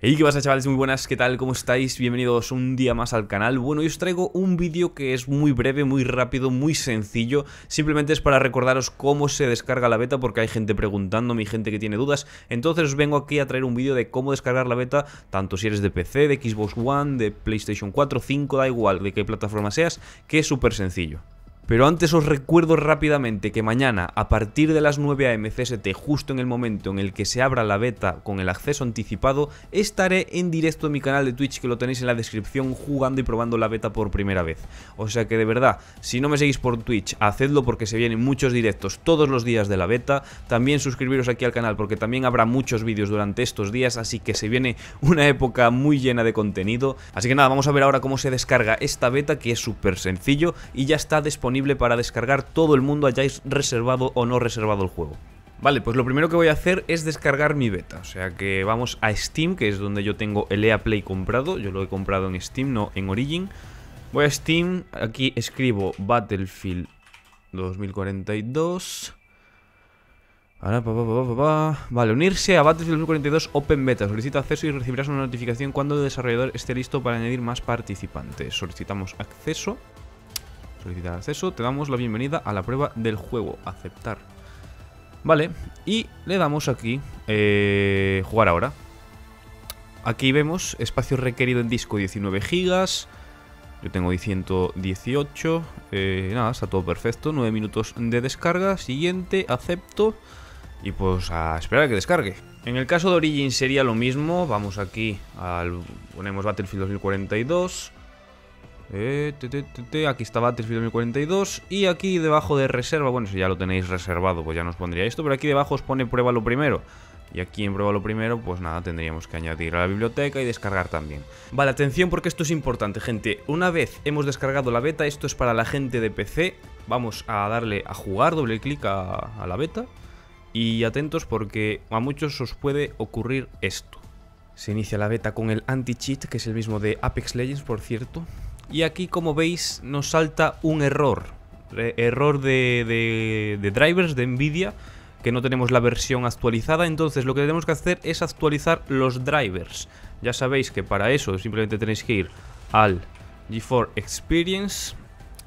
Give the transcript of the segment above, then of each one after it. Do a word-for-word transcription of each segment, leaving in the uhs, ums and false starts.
Hey, ¿qué pasa, chavales? Muy buenas, ¿qué tal? ¿Cómo estáis? Bienvenidos un día más al canal. Bueno, hoy os traigo un vídeo que es muy breve, muy rápido, muy sencillo. Simplemente es para recordaros cómo se descarga la beta, porque hay gente preguntándome y gente que tiene dudas. Entonces os vengo aquí a traer un vídeo de cómo descargar la beta, tanto si eres de P C, de Xbox One, de PlayStation cuatro, cinco, da igual de qué plataforma seas, que es súper sencillo. Pero antes os recuerdo rápidamente que mañana, a partir de las nueve a eme ce ese te, justo en el momento en el que se abra la beta con el acceso anticipado, estaré en directo en mi canal de Twitch, que lo tenéis en la descripción, jugando y probando la beta por primera vez. O sea que de verdad, si no me seguís por Twitch, hacedlo porque se vienen muchos directos todos los días de la beta. También suscribiros aquí al canal porque también habrá muchos vídeos durante estos días, así que se viene una época muy llena de contenido. Así que nada, vamos a ver ahora cómo se descarga esta beta, que es súper sencillo y ya está disponible para descargar todo el mundo, hayáis reservado o no reservado el juego. Vale, pues lo primero que voy a hacer es descargar mi beta, o sea que vamos a Steam, que es donde yo tengo el E A Play comprado. Yo lo he comprado en Steam, no en Origin. Voy a Steam, aquí escribo Battlefield dos mil cuarenta y dos. Vale, unirse a Battlefield dos mil cuarenta y dos Open Beta. Solicita acceso y recibirás una notificación cuando el desarrollador esté listo para añadir más participantes. Solicitamos acceso. Solicitar acceso, te damos la bienvenida a la prueba del juego, aceptar. Vale, y le damos aquí, eh, jugar ahora. Aquí vemos, espacio requerido en disco diecinueve gigas. Yo tengo ciento dieciocho, eh, nada, está todo perfecto. nueve minutos de descarga, siguiente, acepto. Y pues a esperar a que descargue. En el caso de Origin sería lo mismo, vamos aquí, al, ponemos Battlefield dos mil cuarenta y dos. Eh, te, te, te, te, aquí está Battlefield dos mil cuarenta y dos. Y aquí debajo de reserva, bueno, si ya lo tenéis reservado pues ya nos pondría esto, pero aquí debajo os pone prueba lo primero. Y aquí en prueba lo primero, pues nada, tendríamos que añadir a la biblioteca y descargar también. Vale, atención porque esto es importante, gente. Una vez hemos descargado la beta, esto es para la gente de P C. Vamos a darle a jugar, doble clic a, a la beta. Y atentos porque a muchos os puede ocurrir esto. Se inicia la beta con el anti-cheat, que es el mismo de Apex Legends, por cierto. Y aquí, como veis, nos salta un error. Eh, error de, de, de drivers de Nvidia, que no tenemos la versión actualizada. Entonces lo que tenemos que hacer es actualizar los drivers. Ya sabéis que para eso simplemente tenéis que ir al GeForce Experience.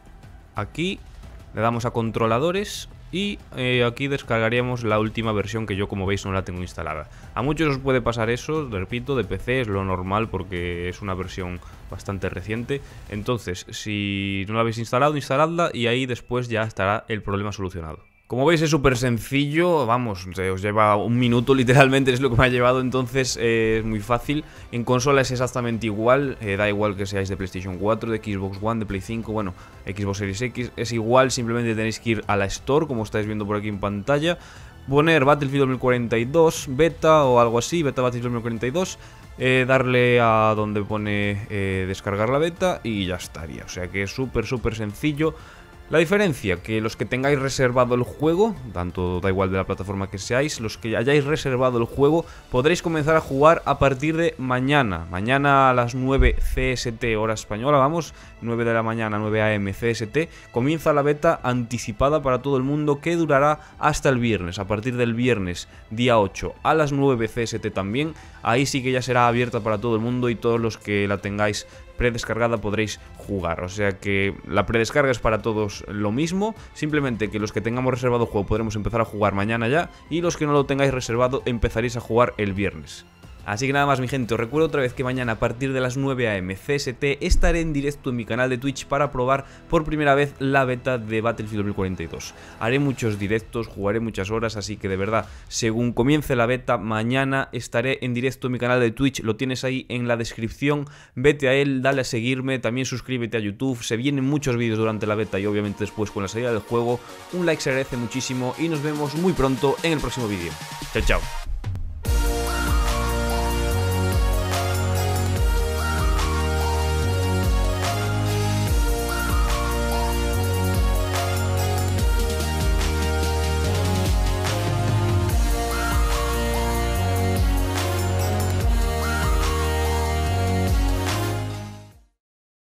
Aquí le damos a controladores. Y eh, aquí descargaríamos la última versión, que yo, como veis, no la tengo instalada. A muchos os puede pasar eso, repito, de P C es lo normal porque es una versión bastante reciente. Entonces, si no la habéis instalado, instaladla y ahí después ya estará el problema solucionado. Como veis es súper sencillo, vamos, os lleva un minuto literalmente, es lo que me ha llevado, entonces eh, es muy fácil. En consola es exactamente igual, eh, da igual que seáis de PlayStation cuatro, de Xbox One, de Play cinco, bueno, Xbox Series X, es igual, simplemente tenéis que ir a la Store, como estáis viendo por aquí en pantalla, poner Battlefield dos mil cuarenta y dos, beta o algo así, beta Battlefield dos mil cuarenta y dos, eh, darle a donde pone eh, descargar la beta y ya estaría, o sea que es súper súper sencillo. La diferencia, que los que tengáis reservado el juego, tanto da igual de la plataforma que seáis, los que hayáis reservado el juego, podréis comenzar a jugar a partir de mañana. Mañana a las nueve ce ese te, hora española, vamos, nueve de la mañana, nueve a eme ce ese te, comienza la beta anticipada para todo el mundo, que durará hasta el viernes. A partir del viernes, día ocho, a las nueve ce ese te también, ahí sí que ya será abierta para todo el mundo y todos los que la tengáis predescargada podréis jugar, o sea que la predescarga es para todos lo mismo, simplemente que los que tengamos reservado el juego podremos empezar a jugar mañana ya, y los que no lo tengáis reservado empezaréis a jugar el viernes. Así que nada más, mi gente, os recuerdo otra vez que mañana a partir de las nueve a eme ce ese te estaré en directo en mi canal de Twitch para probar por primera vez la beta de Battlefield dos mil cuarenta y dos. Haré muchos directos, jugaré muchas horas, así que de verdad, según comience la beta, mañana estaré en directo en mi canal de Twitch, lo tienes ahí en la descripción, vete a él, dale a seguirme, también suscríbete a YouTube, se vienen muchos vídeos durante la beta y obviamente después con la salida del juego. Un like se agradece muchísimo y nos vemos muy pronto en el próximo vídeo. Chao, chao.